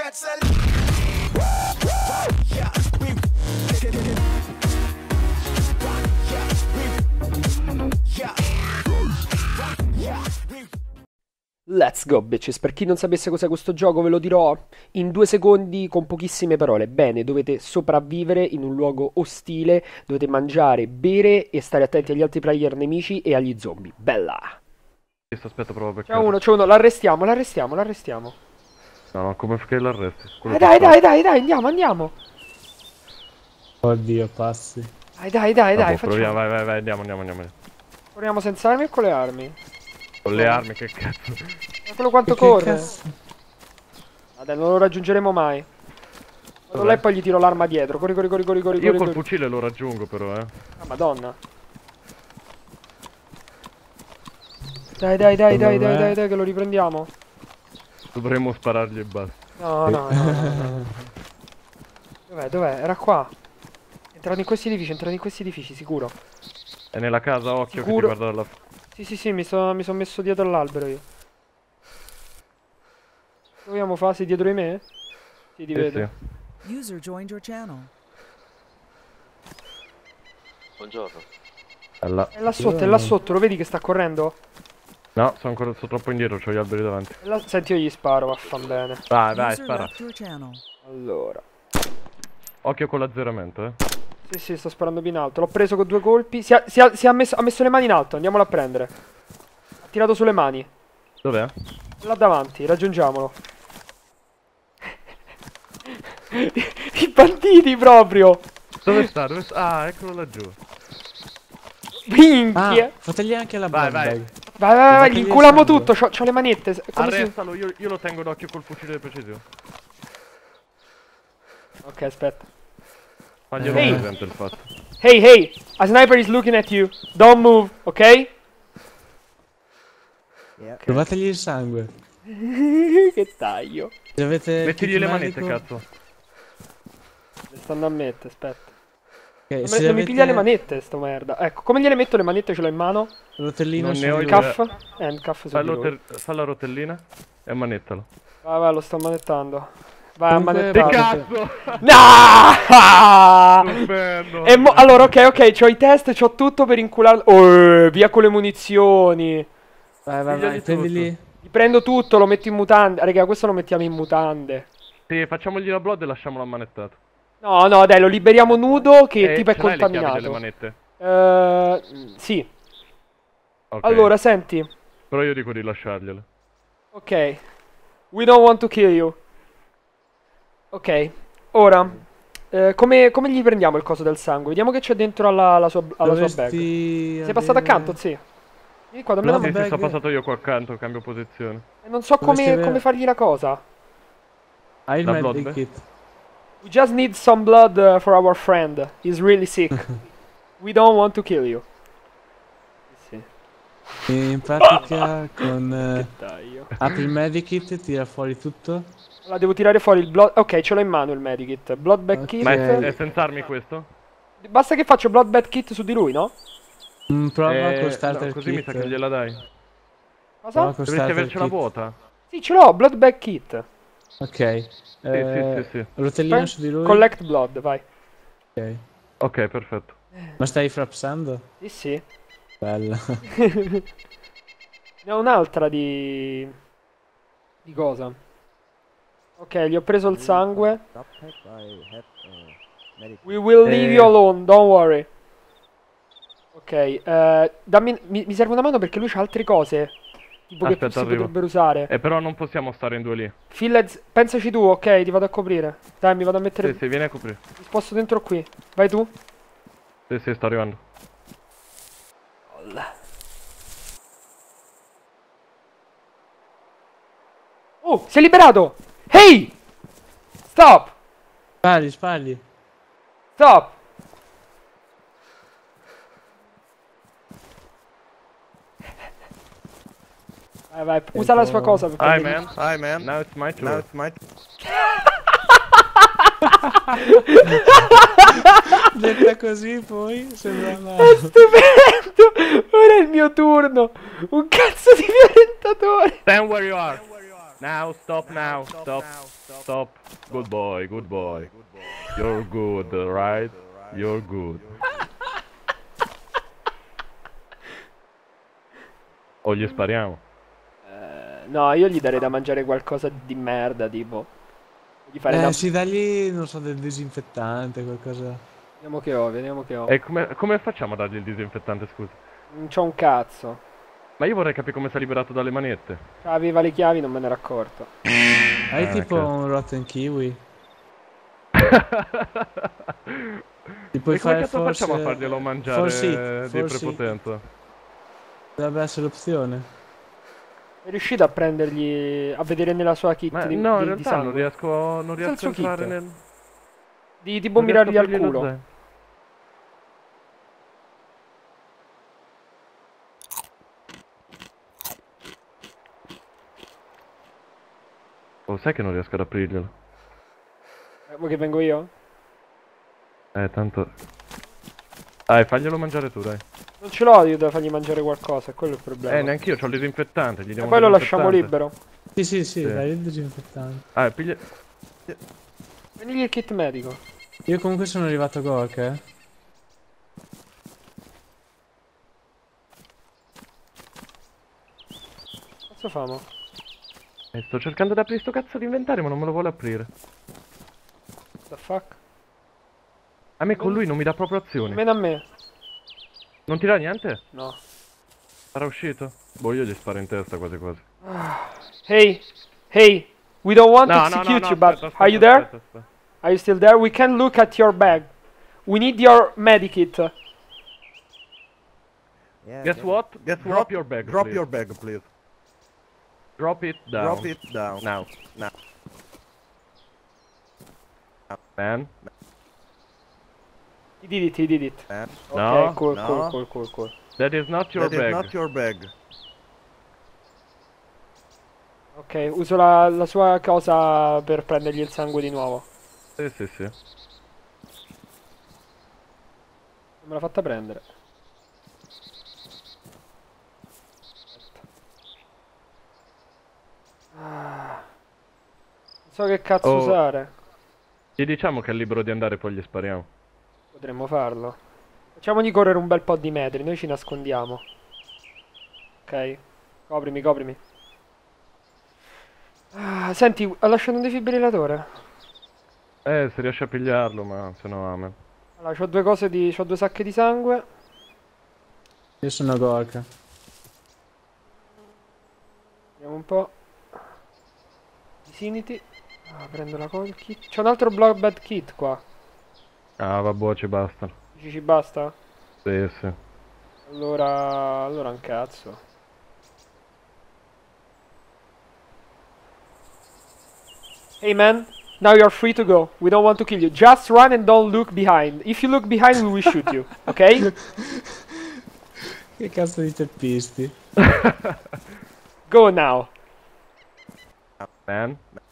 Let's go bitches, per chi non sapesse cos'è questo gioco ve lo dirò in 2 secondi con pochissime parole. Bene, dovete sopravvivere in un luogo ostile, dovete mangiare, bere e stare attenti agli altri player nemici e agli zombie. Bella! Aspetta, provo per C'è uno, l'arrestiamo. No, come che l'arresti? Dai, andiamo. Oddio, passi. Dai, Proviamo, facciamo. vai, andiamo. Corriamo senza armi o con le armi? Con le armi, che cazzo? Ma quello quanto corre? Vabbè, non lo raggiungeremo mai. Vado là e poi gli tiro l'arma dietro. Corri. Io col fucile lo raggiungo però, Ah, madonna. Dai, che lo riprendiamo. Dovremmo sparargli e basta. No. Dov'è? Era qua. Entrano in questi edifici, sicuro. È nella casa, occhio Sicuro. che ti guarda dalla... Sì, mi sono messo dietro all'albero io. Che vogliamo fare? Sei dietro di me? Sì, ti vedo. Sì. User joined your channel. Buongiorno. È là sotto, lo vedi che sta correndo? No, sono troppo indietro, c'ho gli alberi davanti. Senti, io gli sparo, vaffan bene. Vai, spara. Allora. Occhio con l'azzeramento, Sì, sto sparando più in alto. L'ho preso con 2 colpi. Ha messo le mani in alto, andiamolo a prendere. Ha tirato sulle mani. Dov'è? Là davanti, raggiungiamolo. I banditi proprio. Dove sta? Ah, eccolo laggiù. Minchia. Fategli anche la bag. Vai, gli inculiamo tutto. C'ho le manette. Arrestalo, io lo tengo d'occhio col fucile di precisione. Ok, aspetta. Faglielo presente il fatto. Hey, a sniper is looking at you. Don't move, ok? Provategli il sangue. Che taglio. Mettigli le manette, cazzo. Le stanno a mettere, aspetta. Non mi piglia le manette, sto merda. Ecco, come gliele metto le manette? Ce l'ho in mano. Rotellino ne ho Handcuff fa la rotellina e manettalo. Vai, lo sto manettando. Vai a Che manettare. cazzo! No! Allora, ok, c'ho i test, c'ho tutto per incularlo. Oh, via con le munizioni. Vai, prendili. Gli prendo tutto, lo metto in mutande. Raga, questo lo mettiamo in mutande. Sì, facciamogli la blood e lasciamolo ammanettato. No, dai, lo liberiamo nudo che tipo è ce l'hai contaminato. le chiavi delle manette? Sì. Okay. Allora, senti. Però io dico di lasciargliele. Ok. We don't want to kill you. Ok. Ora, come gli prendiamo il coso del sangue? Vediamo che c'è dentro alla sua bag. Sei passato accanto, sì. Vieni qua, dammi la bag. Sì, sto passato io qua accanto, cambio posizione. E non so come fargli la cosa. Hai il medic kit. We just need some blood for our friend. He's really sick. We don't want to kill you. Sì. E in pratica con... Che taglio. apri il medikit, tira fuori tutto. Allora devo tirare fuori il blood... Ok, ce l'ho in mano il medikit. Blood bag kit. Ma è senza armi questo? Basta che faccio blood bag kit su di lui, no? Prova con starter così kit. mi sa che gliela dai. Cosa? Dovresti avercela vuota. Sì, ce l'ho, blood bag kit. Ok. Sì. Rotellino su di lui. Collect blood, vai. Ok. Ok, perfetto. Ma stai frapsando? Sì. Bella. Ne ho un'altra di cosa? Ok, gli ho preso il sangue. We will leave you alone, don't worry. Ok, mi serve una mano perché lui c'ha altre cose. Tipo che si potrebbero usare. Però non possiamo stare in due lì. Filled, pensaci tu, ok, ti vado a coprire. Dai, mi vado a mettere... Sì, vieni a coprire. Mi sposto dentro qui. Vai tu. Sì, sto arrivando. Oh, si è liberato! Hey! Stop! Spagli. Stop! Vai, usa la sua cosa. Hi man, now it's my turn. Detta così poi sembra È stupendo! Ora è il mio turno! Un cazzo di violentatore! Stand where you are. Now, stop now. Stop. Stop. Good boy, good boy. You're good, right? You're good. O gli spariamo? No, io gli darei da mangiare qualcosa di merda, tipo. Gli fare da... Sì, dagli, non so, del disinfettante, qualcosa. Vediamo che ho, vediamo che ho. E come facciamo a dargli il disinfettante, scusa? Non c'ho un cazzo. Ma io vorrei capire come si è liberato dalle manette. Aveva le chiavi, non me ne ero accorto. Hai tipo ok. un rotten kiwi? Ti E puoi come fare cazzo forse... facciamo a farglielo mangiare di forse prepotenza? dovrebbe essere l'opzione. È riuscito a prendergli... a vedere nella sua kit Ma di, no, in di realtà sangue? non riesco il a suo entrare kit. nel... Di tipo non riesco a mirargli al aprirgli lo culo. zaino. Oh, sai che non riesco ad aprirglielo? Vuoi che vengo io? Tanto... Dai, faglielo mangiare tu, dai. Non ce l'ho io da fargli mangiare qualcosa, è quello il problema. Neanch'io, c'ho il disinfettante, gli E diamo poi il lo lasciamo disinfettante. libero. Sì, dai il disinfettante. Piglia... Prendigli il kit medico. Io comunque sono arrivato a Gork, Cazzo famo? sto cercando di aprire sto cazzo di inventario, ma non me lo vuole aprire. The fuck? A me con lui non mi dà proprio azioni. Meno a me. Non ti dà niente? No. Sarà uscito? Boh, io gli sparo in testa quasi quasi. Hey, hey, we don't want to execute you, but aspetta, are you there? aspetta. Are you still there? We can look at your bag. We need your medikit. Yeah, Guess what? Drop your bag, Drop please. your bag, please. Drop it down. Drop it down. Now. Now. Man. He did it, he did it. Man. No, Okay, cool, no. cool. That is not your That is bag. not your bag. Ok, uso la sua cosa per prendergli il sangue di nuovo. Sì, sì, sì. Non me l'ha fatta prendere. Ah. Non so che cazzo Oh. usare. Gli diciamo che è libero di andare e poi gli spariamo. Potremmo farlo. Facciamogli correre un bel po' di metri, noi ci nascondiamo. Ok? Coprimi. Ah, senti, ho lasciato un defibrillatore. Se riesce a pigliarlo, ma se no amen. Allora, c'ho due cose di... c'ho due sacche di sangue. Io sono a Gork. Vediamo un po'. Vicinity. Ah, prendo la call kit. C'è un altro block bed kit qua. Ah, vabbè, ci bastano. Dici ci basta? Sì, sì. Allora un cazzo. Hey man, now you're free to go. We don't want to kill you. Just run and don't look behind. If you look behind, we will shoot you. Ok? Che cazzo di teppisti? Go now. Man.